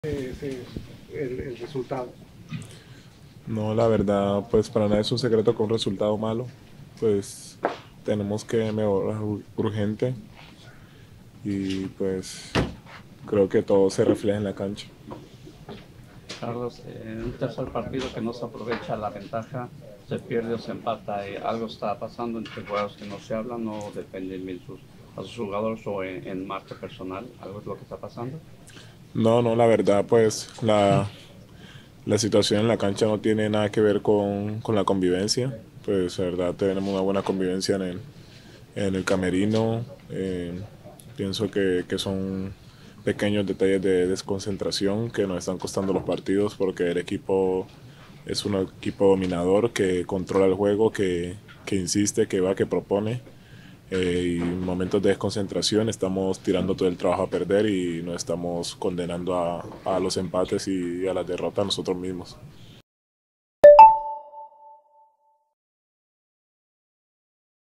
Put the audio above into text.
el resultado. No, la verdad, pues para nada es un secreto con un resultado malo. Pues tenemos que mejorar urgente y pues creo que todo se refleja en la cancha. Carlos, en un tercer partido que no se aprovecha la ventaja, se pierde o se empata. ¿Algo está pasando entre jugadores que no se hablan o dependen bien a sus jugadores o en marca personal? ¿Algo es lo que está pasando? No, no, la verdad, pues la situación en la cancha no tiene nada que ver con la convivencia. Pues la verdad tenemos una buena convivencia en el camerino. Pienso que son pequeños detalles de desconcentración que nos están costando los partidos porque el equipo es un equipo dominador que controla el juego, que insiste, que va, que propone. Y en momentos de desconcentración estamos tirando todo el trabajo a perder y nos estamos condenando a los empates y a la derrota nosotros mismos.